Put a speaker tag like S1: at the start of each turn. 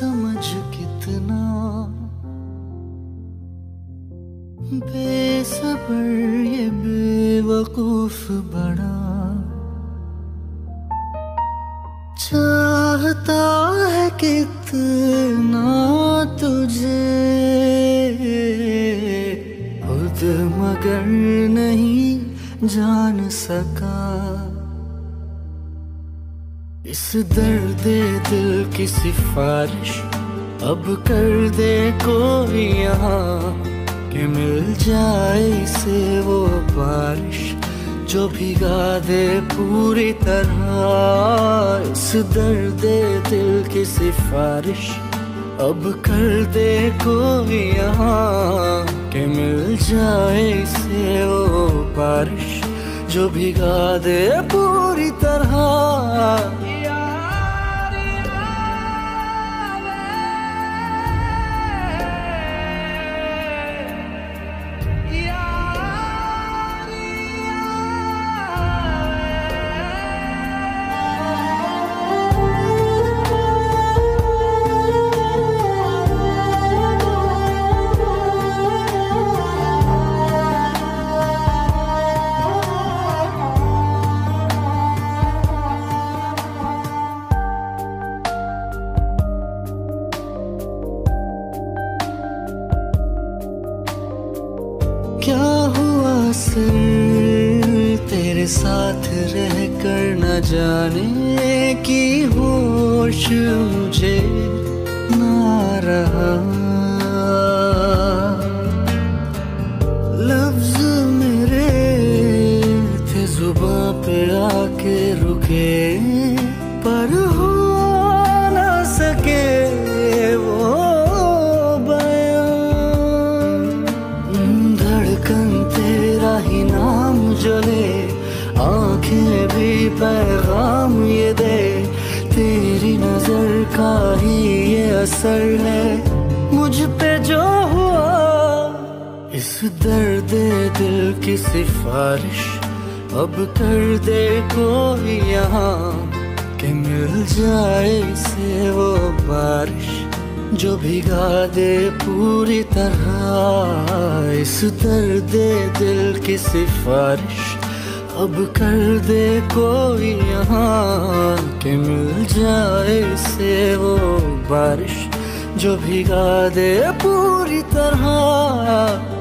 S1: समझ कितना बेसब्र ये बेवकूफ बड़ा चाहता है कितना तुझे खुद मगर नहीं जान सका। इस दर्द दिल की सिफारिश अब कर दे कोई यहाँ कि मिल जाए इसे वो बारिश जो भिगा दे पूरी तरह। इस दर्द दिल की सिफारिश अब कर दे कोई यहाँ कि मिल जाए इसे वो बारिश जो भिगा दे पूरी तरह। क्या हुआ सर तेरे साथ रह कर न जाने की होश मुझे ना रहा। लफ्ज मेरे थे जुबां पे आके रुके पर हो ना सके वो तेरा ही नाम जले आंखें भी पैगाम ये दे तेरी नजर का ही ये असर है मुझ पे जो हुआ। इस दर्द दिल की सिफारिश अब कर दे कोई यहाँ कि मिल जाए इसे वो बारिश जो भिगा दे पूरी तरह। इस दर्द दिल की सिफारिश अब कर दे कोई यहाँ कि मिल जाए इसे वो बारिश जो भिगा दे पूरी तरह।